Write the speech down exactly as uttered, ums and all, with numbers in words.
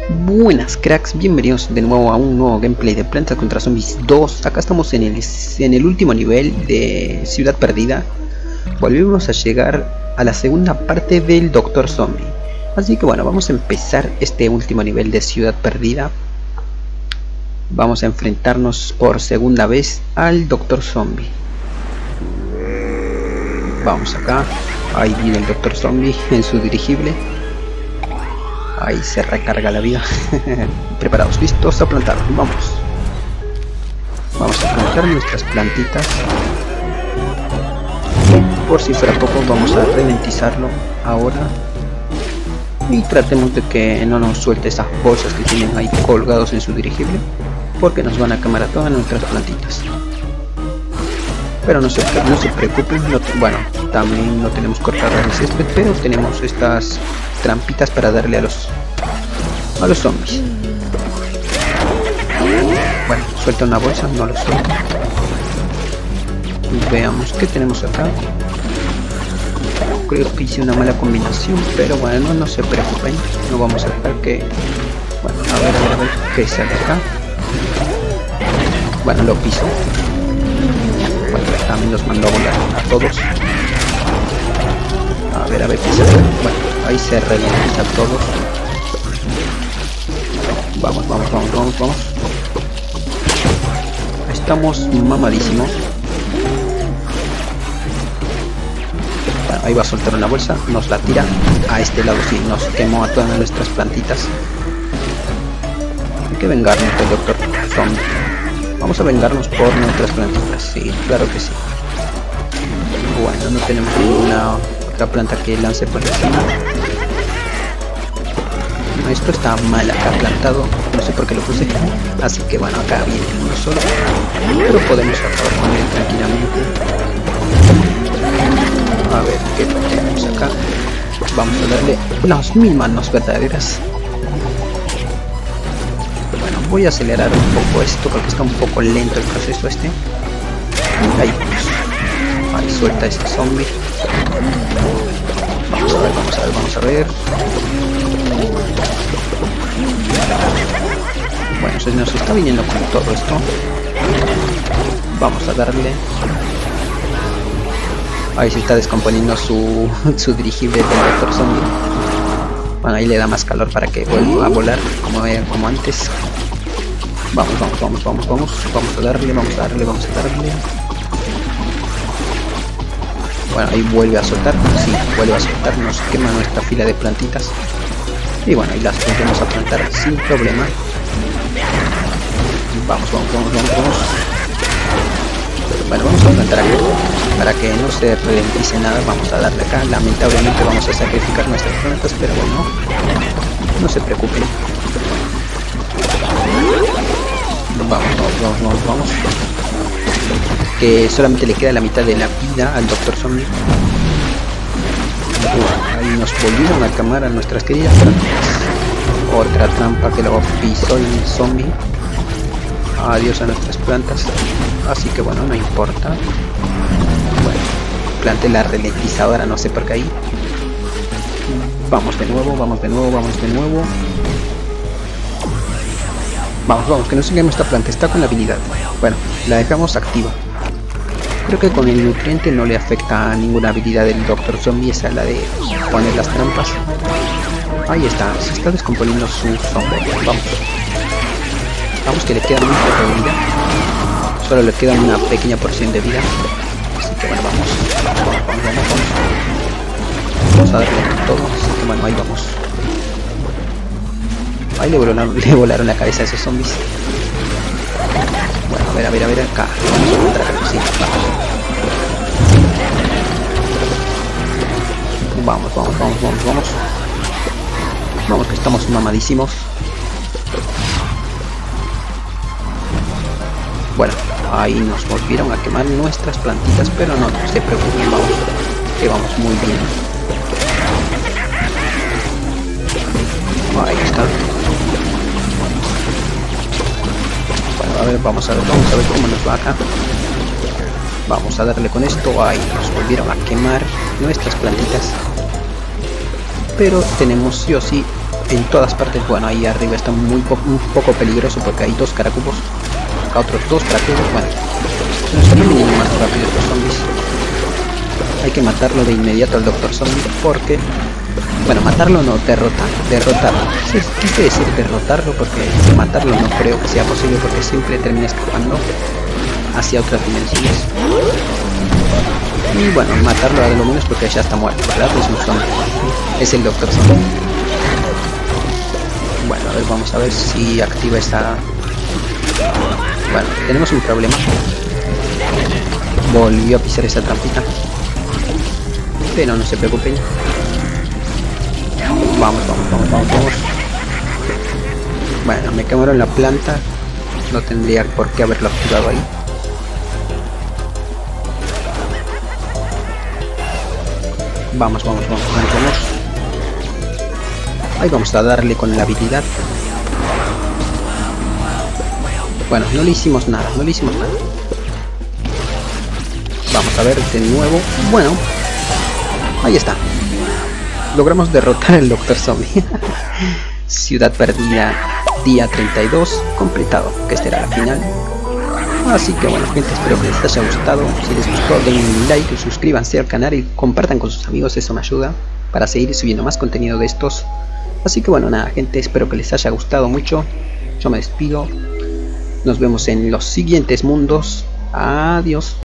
Buenas cracks, bienvenidos de nuevo a un nuevo gameplay de Plantas contra Zombies dos. Acá estamos en el, en el último nivel de Ciudad Perdida. Volvimos a llegar a la segunda parte del Doctor Zombie. Así que bueno, vamos a empezar este último nivel de Ciudad Perdida. Vamos a enfrentarnos por segunda vez al Doctor Zombie. Vamos acá, ahí viene el Doctor Zombie en su dirigible. Ahí se recarga la vida. Preparados, listos a plantar. Vamos. Vamos a plantar nuestras plantitas. Por si fuera poco, vamos a ralentizarlo ahora. Y tratemos de que no nos suelte esas bolsas que tienen ahí colgados en su dirigible, porque nos van a quemar a todas nuestras plantitas. Pero no se, no se preocupen, no, bueno, también no tenemos cortadores de césped, pero tenemos estas trampitas para darle a los a los zombies. Bueno, suelta una bolsa, no lo suelta. Veamos qué tenemos acá. Creo que hice una mala combinación, pero bueno, no se preocupen, no vamos a dejar que... Bueno, a ver, a ver, a ver qué sale acá. Bueno, lo piso. Bueno, también los mandó a volar a todos. A ver, a ver qué sale. Bueno, ahí se ralentizan todos. Vamos, vamos, vamos, vamos, vamos. Estamos mamadísimos. Bueno, ahí va a soltar una bolsa, nos la tira. A este lado sí, nos quemó a todas nuestras plantitas. Hay que vengarnos del Doctor Zombie. Vamos a vengarnos por nuestras plantitas, sí, claro que sí. Bueno, no tenemos ninguna otra planta que lance por encima. Esto está mal acá plantado, no sé por qué lo puse. Así que bueno, acá viene uno solo, pero podemos acabar con él tranquilamente. A ver qué tenemos acá. Vamos a darle las mil manos verdaderas. Bueno, voy a acelerar un poco esto porque está un poco lento el proceso este. Ahí vamos. Ahí suelta este zombie. Vamos a ver, vamos a ver, vamos a ver. Bueno, se nos está viniendo con todo esto. Vamos a darle. Ahí se está descomponiendo su, su dirigible del Doctor Zombie. Bueno, ahí le da más calor para que vuelva a volar como, como antes. Vamos, vamos, vamos, vamos, vamos. Vamos a darle, vamos a darle, vamos a darle. Bueno, ahí vuelve a soltar. Sí, vuelve a soltar. Nos quema nuestra fila de plantitas. Y bueno, ahí las vamos a plantar sin problema. Vamos, vamos, vamos, vamos, vamos. Bueno, vamos a plantar acá para que no se ralentice nada. Vamos a darle acá. Lamentablemente vamos a sacrificar nuestras plantas, pero bueno, no se preocupen. Vamos, vamos, vamos, vamos, vamos. Que solamente le queda la mitad de la vida al Doctor Zombie. Ahí nos volvieron a quemar a nuestras queridas plantas. Otra trampa que lo pisó el zombie. Adiós a nuestras plantas. Así que bueno, no importa. Bueno, planté la ralentizadora, no sé por qué ahí. Vamos de nuevo, vamos de nuevo, vamos de nuevo. Vamos, vamos, que no se queme esta planta, está con la habilidad. Bueno, la dejamos activa. Creo que con el nutriente no le afecta a ninguna habilidad del Doctor Zombie, esa es la de poner las trampas. Ahí está, se está descomponiendo su zombie. Vamos. Vamos, que le queda muy poca vida. Solo le queda una pequeña porción de vida. Así que bueno, vamos. Vamos, vamos, vamos, vamos. Vamos a darle todo, así que bueno, ahí vamos. Ahí le volaron, le volaron la cabeza a esos zombies. Bueno, a ver, a ver, a ver, acá. Vamos a encontrar acá, sí, vamos. Vamos, vamos, vamos, vamos, vamos. Vamos, que estamos mamadísimos. Bueno, ahí nos volvieron a quemar nuestras plantitas, pero no, no se preocupen, vamos, que vamos muy bien. Ahí está. Bueno, a ver, vamos a ver, vamos a ver cómo nos va acá. Vamos a darle con esto. Ahí nos volvieron a quemar nuestras plantitas. Pero tenemos sí o sí en todas partes. Bueno, ahí arriba está muy po un poco peligroso porque hay dos caracubos. Acá otros dos caracubos. Bueno, se nos están viniendo más rápido estos zombies. Hay que matarlo de inmediato al Doctor Zombie porque... Bueno, matarlo no, derrotar, derrotarlo. Sí, quise decir derrotarlo porque matarlo no creo que sea posible porque siempre termina escapando hacia otras dimensiones. Y bueno, matarlo a lo menos porque ya está muerto, ¿verdad? Es un zombie. Es el Doctor Zombie. Bueno, a ver, vamos a ver si activa esta... Bueno, tenemos un problema. Volvió a pisar esa trampita. Pero no se preocupen. Vamos, vamos, vamos, vamos, vamos. Bueno, me quemaron la planta. No tendría por qué haberlo activado ahí. Vamos, vamos, vamos, vamos, vamos. Ahí vamos a darle con la habilidad. Bueno, no le hicimos nada, no le hicimos nada. Vamos a ver de nuevo. Bueno, ahí está. Logramos derrotar al Doctor Zombie. Ciudad perdida, día treinta y dos, completado, que esta era la final. Así que bueno, gente, espero que les haya gustado. Si les gustó, denle un like, suscríbanse al canal y compartan con sus amigos, eso me ayuda para seguir subiendo más contenido de estos. Así que bueno, nada, gente, espero que les haya gustado mucho. Yo me despido. Nos vemos en los siguientes mundos. Adiós.